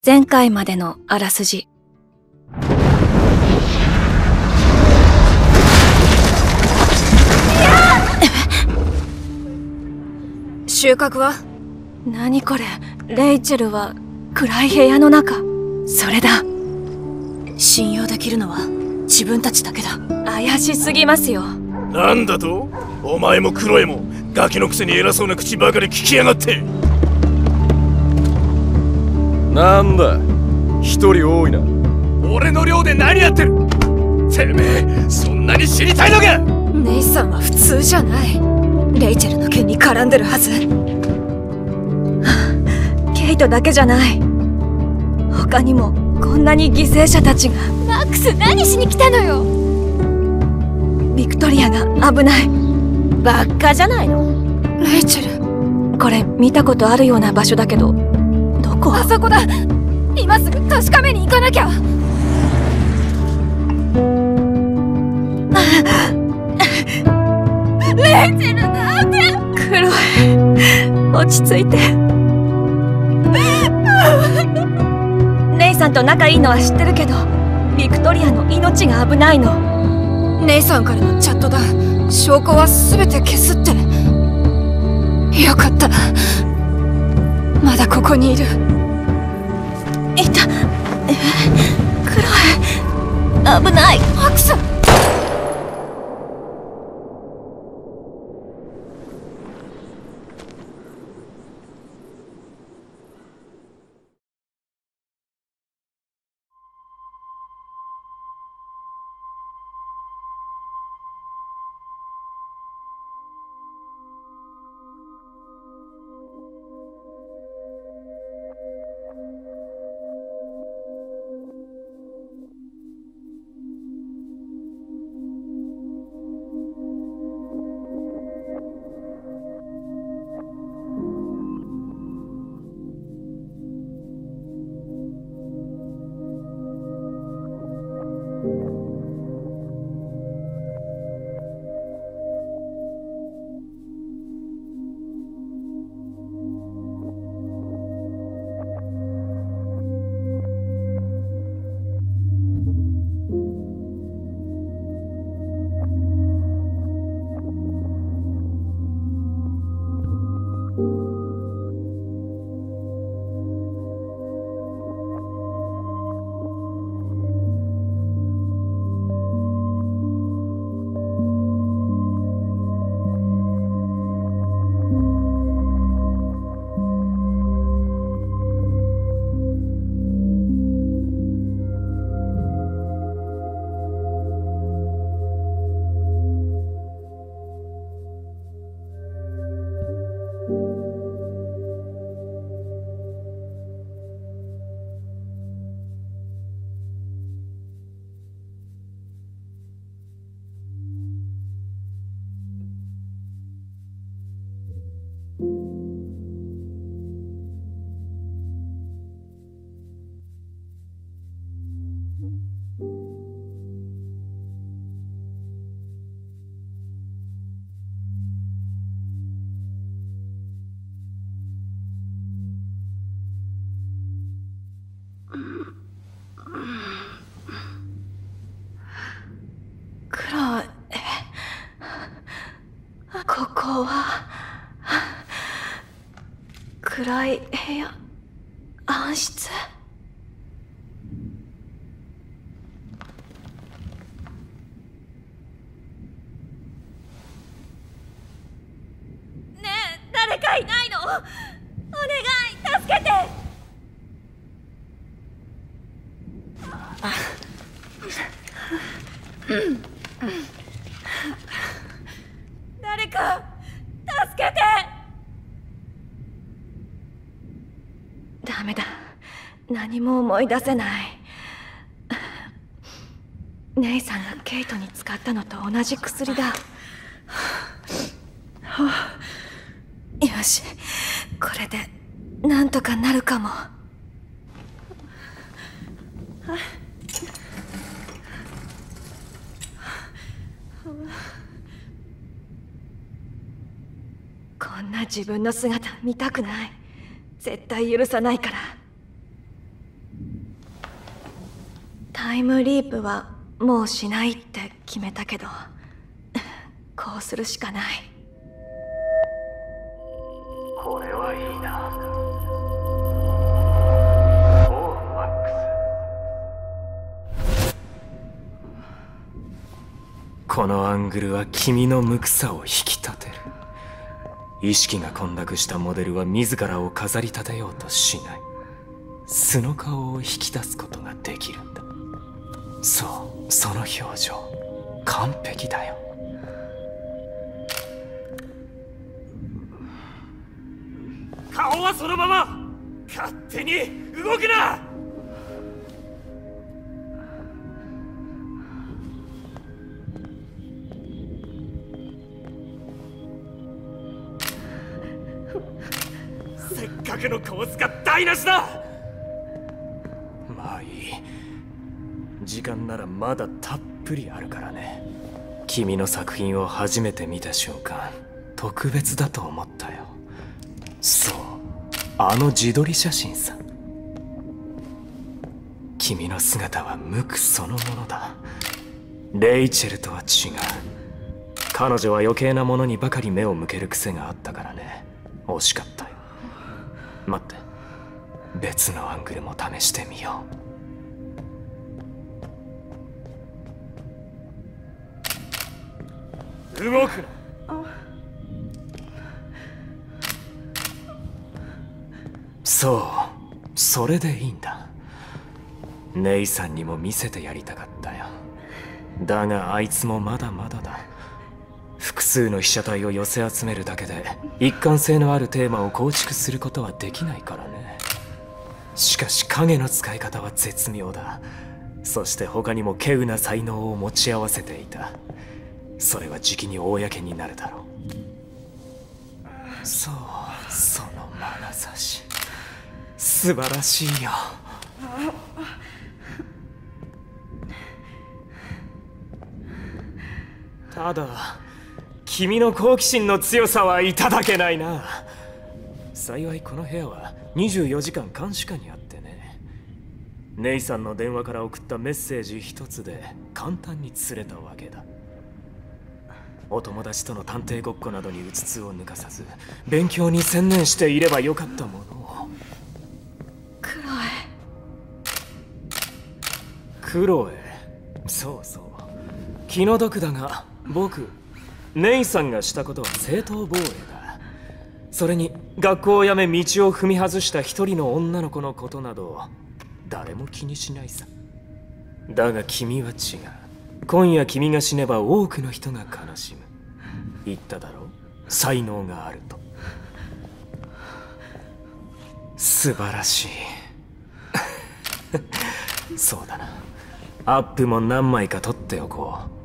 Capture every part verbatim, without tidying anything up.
前回までのあらすじ。収穫は？何これ。レイチェルは暗い部屋の中。それだ。信用できるのは自分たちだけだ。怪しすぎますよ。 なんだと？お前もクロエもガキのくせに偉そうな口ばかり聞きやがって。 なんだ、一人多いな。 俺の寮で何やってる？てめえ、そんなに知りたいのか？ ネイさんは普通じゃない。レイチェルの件に絡んでるはず。ケイトだけじゃない。他にもこんなに犠牲者たちが。 マックス、何しに来たのよ。 ビクトリアが危ない。 バッカじゃないの。 レイチェル、これ見たことあるような場所だけど、どこ？ あそこだ。今すぐ確かめに行かなきゃ。レイチェル、なんで？ クロエ、落ち着いて。ネイさんと仲いいのは知ってるけど、ビクトリアの命が危ないの。 ネイさんからのチャットだ。証拠は全て消すって。よかった、まだここにいる。 いた。え、クロエ、危ない。 マックス。 クロエ、ここは暗い部屋、暗室。 ねえ、誰かいないの？お願い、助けて。誰か助けて。 ダメだ、何も思い出せない。ネイさんがケイトに使ったのと同じ薬だ。よし、これでなんとかなるかも。こんな自分の姿見たくない。絶対許さないから。 タイムリープはもうしないって決めたけど、こうするしかない。 これはいいな。おう、マックス。 このアングルは君の無垢さを引き立てる。意識が混濁したモデルは自らを飾り立てようとしない。素の顔を引き出すことができるんだ。そう、その表情完璧だよ。 顔はそのまま勝手に動くな。せっかくの構図が台無しだ。 まあいい。時間ならまだたっぷりあるからね。君の作品を初めて見た瞬間、特別だと思ったよ。そう、あの自撮り写真さ。君の姿は無垢そのものだ。レイチェルとは違う。彼女は余計なものにばかり目を向ける癖があったからね。惜しかったよ。待って、別のアングルも試してみよう。動くな。 そう、それでいいんだ。ネイさんにも見せてやりたかったよ。だがあいつもまだまだだ。複数の被写体を寄せ集めるだけで一貫性のあるテーマを構築することはできないからね。しかし影の使い方は絶妙だ。そして他にも稀有な才能を持ち合わせていた。それはじきに公になるだろう。そう、その眼差し素晴らしいよ。ただ君の好奇心の強さはいただけないな。幸いこの部屋はにじゅうよじかん監視下にあってね。ネイさんの電話から送ったメッセージ一つで簡単に釣れたわけだ。お友達との探偵ごっこなどにうつつを抜かさず勉強に専念していればよかったものを。 クロエ。 クロエ、そうそう、気の毒だが僕ネイさんがしたことは正当防衛だ。それに学校を辞め道を踏み外した一人の女の子のことなど誰も気にしないさ。だが君は違う。今夜君が死ねば多くの人が悲しむ。言っただろう、才能があると。素晴らしい。そうだな、アップも何枚か撮っておこう。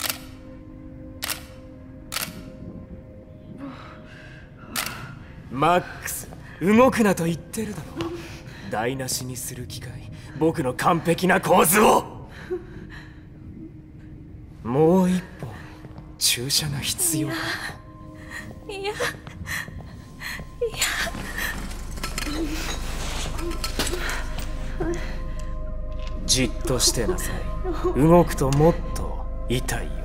マックス、動くなと言ってるだろう。台無しにする機会、僕の完璧な構図を。もう一本注射が必要だ。 いやいやいや。 じっとしてなさい。動くともっと痛いよ。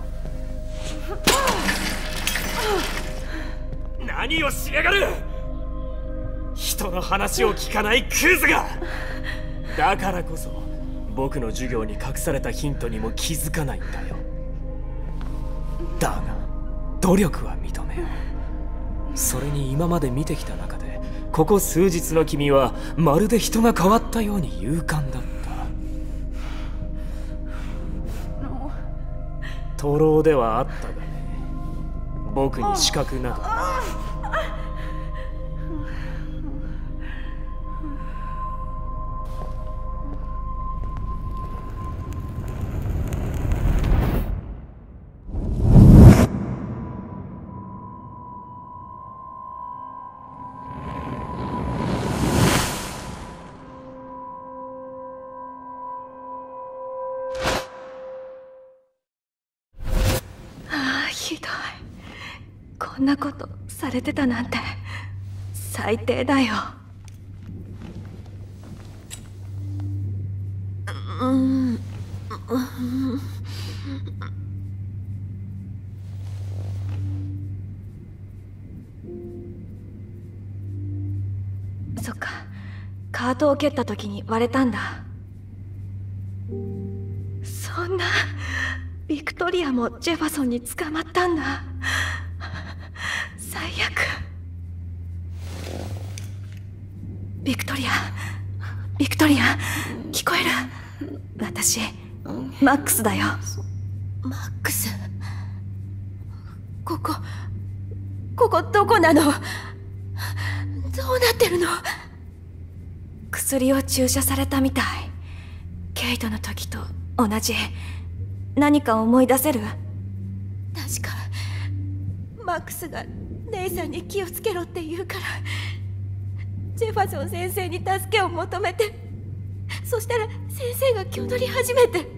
何をしやがる。 人の話を聞かないクズが。だからこそ僕の授業に隠されたヒントにも気づかないんだよ。だが努力は認めよう。それに今まで見てきた中でここ数日の君はまるで人が変わったように勇敢だった。徒労ではあったがね。僕に資格など。 ひどい。こんなことされてたなんて最低だよ。う、うん、 そっか、カートを蹴った時に割れたんだ。そんな、ビクトリアもジェファソンに捕まったんだ。最悪。ビクトリア、ビクトリア、聞こえる？私、マックスだよ。 マックス。ここ、ここどこなの？どうなってるの？ 薬を注射されたみたい。ケイトの時と同じ。何か思い出せる？ 確かマックスが姉さんに気をつけろって言うから、ジェファソン先生に助けを求めて、そしたら先生が気を取り始めて、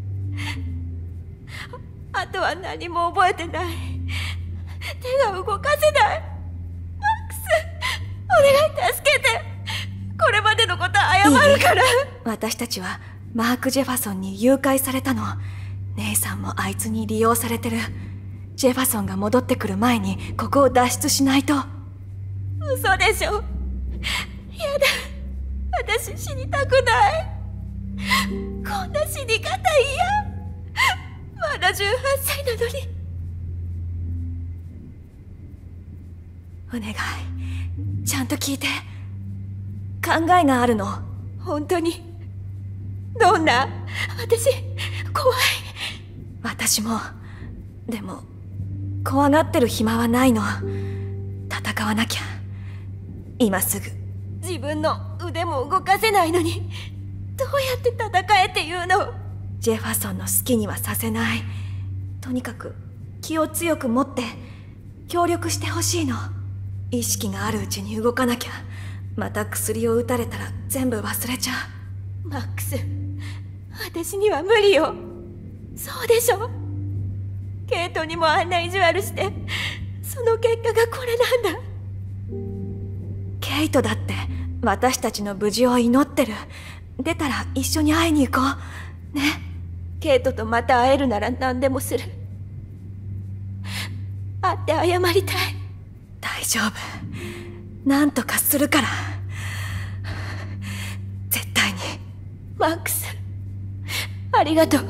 あとは何も覚えてない。手が動かせない。マックス、お願い助けて。これまでのこと謝るから。 私たちはマーク・ジェファソンに誘拐されたの。姉さんもあいつに利用されてる。ジェファソンが戻ってくる前にここを脱出しないと。 嘘でしょ。やだ、私死にたくない。こんな死に方嫌。まだじゅうはっさいなのに。 お願い、ちゃんと聞いて。考えがあるの。 本当に？どんな？私怖い。 私も。でも怖がってる暇はないの。戦わなきゃ、今すぐ。 自分の腕も動かせないのに、どうやって戦えっていうの？ ジェファソンの好きにはさせない。とにかく気を強く持って協力してほしいの。意識があるうちに動かなきゃ。また薬を打たれたら全部忘れちゃう。マックス、私には無理よ。そうでしょ？ケイトにもあんな意地悪して、その結果がこれなんだ。 ケイトだって私たちの無事を祈ってる。出たら一緒に会いに行こうね。 ケイトとまた会えるなら何でもする。会って謝りたい。 大丈夫、なんとかするから。絶対に。 マックス、ありがとう。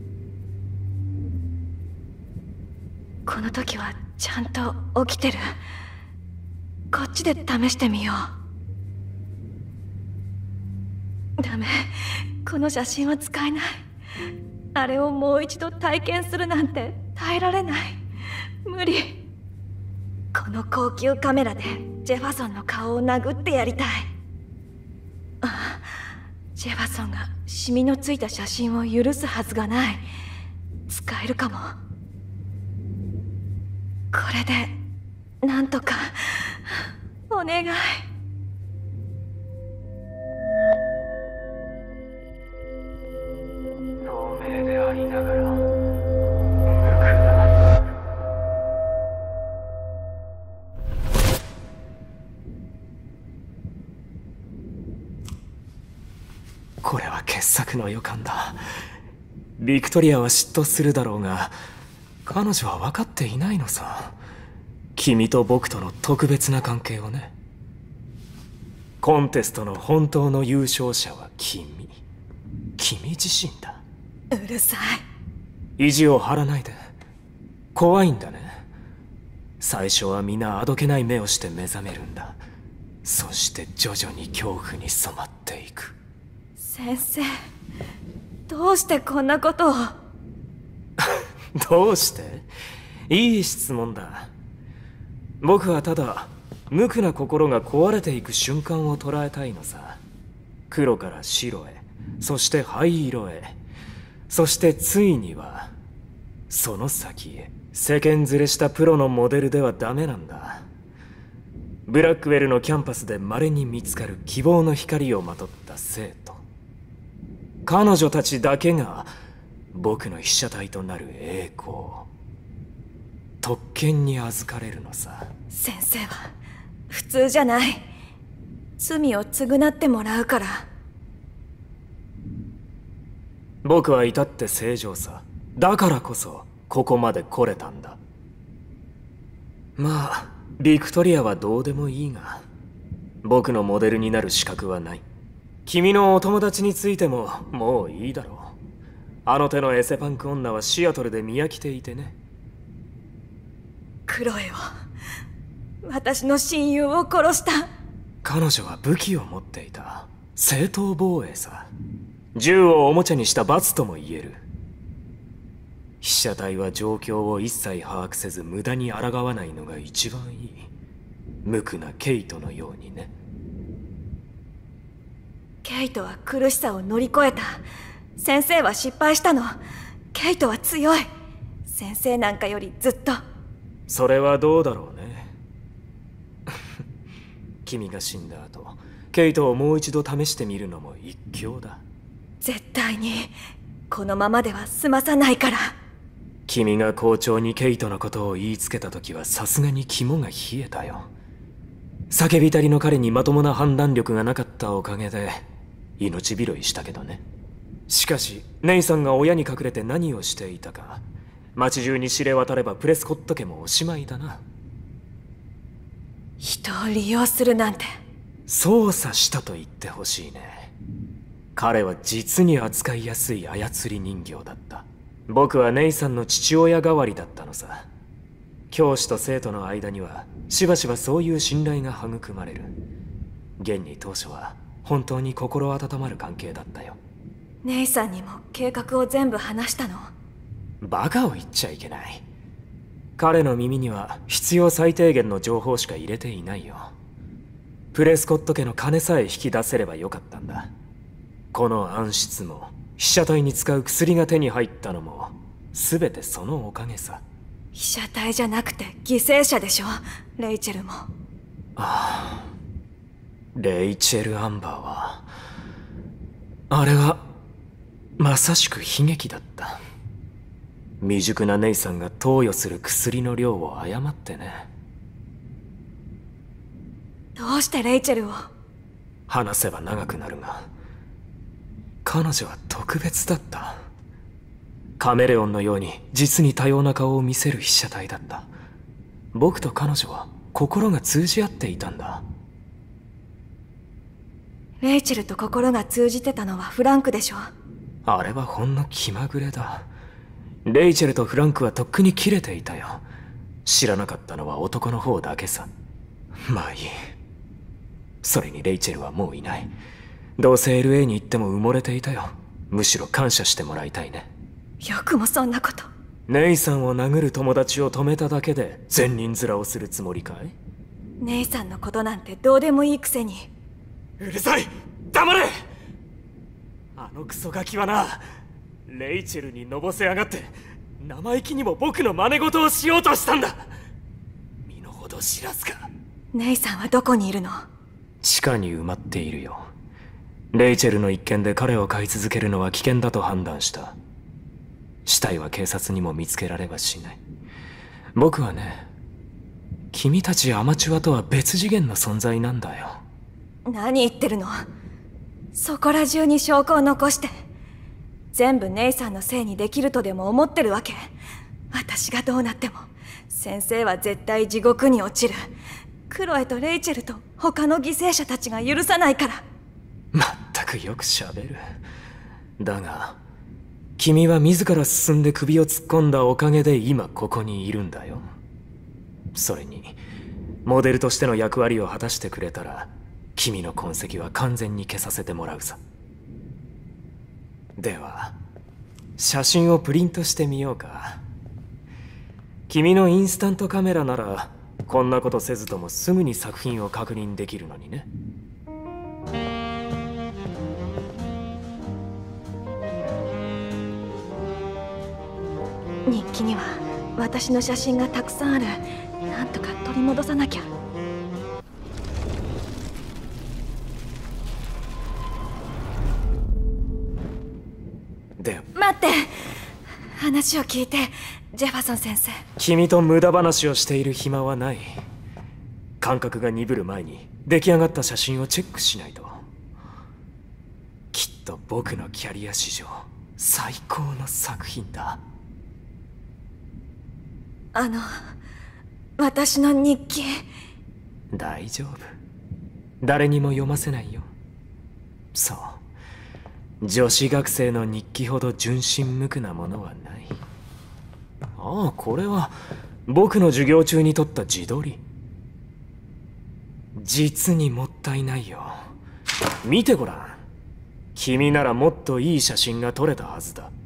この時はちゃんと起きてる。こっちで試してみよう。ダメ、この写真は使えない。あれをもう一度体験するなんて耐えられない。無理。この高級カメラでジェファソンの顔を殴ってやりたい。ああ、ジェファソンがシミのついた写真を許すはずがない。使えるかも。これでなんとか。お願い。 透明でありながらこれは傑作の予感だ。ビクトリアは嫉妬するだろうが、彼女は分かっていないのさ。君と僕との特別な関係をね。コンテストの本当の優勝者は君。君自身だ。 うるさい。意地を張らないで。怖いんだね。最初は皆あどけない目をして目覚めるんだ。そして徐々に恐怖に染まっていく。 先生、どうしてこんなことを。 どうして？いい質問だ。僕はただ無垢な心が壊れていく瞬間を捉えたいのさ。黒から白へ、そして灰色へ、そしてついにはその先へ。世間連れしたプロのモデルではダメなんだ。ブラックウェルのキャンパスで稀に見つかる希望の光をまとった生徒。彼女たちだけが僕の被写体となる栄光、特権に預かれるのさ。 先生は普通じゃない。罪を償ってもらうから。 僕は至って正常さ。だからこそここまで来れたんだ。まあビクトリアはどうでもいいが、僕のモデルになる資格はない。君のお友達についてももういいだろう。あの手のエセパンク女はシアトルで見飽きていてね。 クロエは私の親友を殺した。 彼女は武器を持っていた。正当防衛さ。銃をおもちゃにした罰とも言える。被写体は状況を一切把握せず無駄に抗わないのが一番いい。無垢なケイトのようにね。 ケイトは苦しさを乗り越えた。先生は失敗したの。ケイトは強い。先生なんかよりずっと。 それはどうだろうね。君が死んだ後、ケイトをもう一度試してみるのも一興だ。 絶対にこのままでは済まさないから。 君が校長にケイトのことを言いつけた時はさすがに肝が冷えたよ。叫びたりの彼にまともな判断力がなかったおかげで命拾いしたけどね。しかしネイさんが親に隠れて何をしていたか、街中に知れ渡ればプレスコット家もおしまいだな。 人を利用するなんて。 操作したと言ってほしいね。彼は実に扱いやすい操り人形だった。僕はネイさんの父親代わりだったのさ。教師と生徒の間にはしばしばそういう信頼が育まれる。現に当初は本当に心温まる関係だったよ。 ネイさんにも計画を全部話したの？ バカを言っちゃいけない。彼の耳には必要最低限の情報しか入れていないよ。プレスコット家の金さえ引き出せればよかったんだ。この暗室も被写体に使う薬が手に入ったのも全てそのおかげさ。 被写体じゃなくて犠牲者でしょ、レイチェルも。ああ、レイチェル・アンバーはあれはまさしく悲劇だった。未熟なネイさんが投与する薬の量を誤ってね。 どうしてレイチェルを？ 話せば長くなるが、彼女は特別だった。カメレオンのように実に多様な顔を見せる被写体だった。僕と彼女は心が通じ合っていたんだ。 レイチェルと心が通じてたのはフランクでしょ。 あれはほんの気まぐれだ。レイチェルとフランクはとっくに切れていたよ。知らなかったのは男の方だけさ。まあいい。それにレイチェルはもういない。どうせ エルエー に行っても埋もれていたよ。むしろ感謝してもらいたいね。 よくもそんなこと。 ネイさんを殴る友達を止めただけで善人面をするつもりかい？ ネイさんのことなんてどうでもいいくせに。 うるさい！黙れ！あのクソガキはな、レイチェルにのぼせ上がって生意気にも僕の真似事をしようとしたんだ。身の程知らずか。 ネイさんはどこにいるの？ 地下に埋まっているよ。レイチェルの一件で彼を飼い続けるのは危険だと判断した。死体は警察にも見つけられはしない。僕はね、君たちアマチュアとは別次元の存在なんだよ。 何言ってるの？そこら中に証拠を残して全部ネイさんのせいにできるとでも思ってるわけ？私がどうなっても先生は絶対地獄に落ちる。クロエとレイチェルと他の犠牲者たちが許さないから。 まったくよくしゃべる。だが君は自ら進んで首を突っ込んだおかげで今ここにいるんだよ。それにモデルとしての役割を果たしてくれたら君の痕跡は完全に消させてもらうさ。では写真をプリントしてみようか。君のインスタントカメラならこんなことせずともすぐに作品を確認できるのにね。 日記には私の写真がたくさんある。なんとか取り戻さなきゃ。 で、 待って、話を聞いてジェファソン先生。 君と無駄話をしている暇はない。感覚が鈍る前に出来上がった写真をチェックしないと。きっと僕のキャリア史上最高の作品だ。 あの私の日記。 大丈夫、誰にも読ませないよ。そう、女子学生の日記ほど純真無垢なものはない。ああ、これは僕の授業中に撮った自撮り。実にもったいないよ。見てごらん。君ならもっといい写真が撮れたはずだ。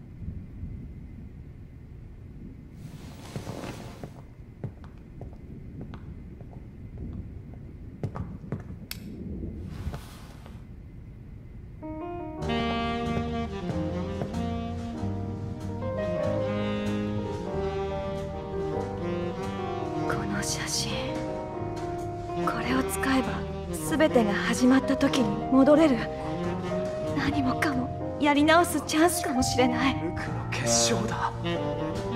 写真、これを使えば全てが始まった時に戻れる。何もかもやり直すチャンスかもしれない。 僕の結晶だ。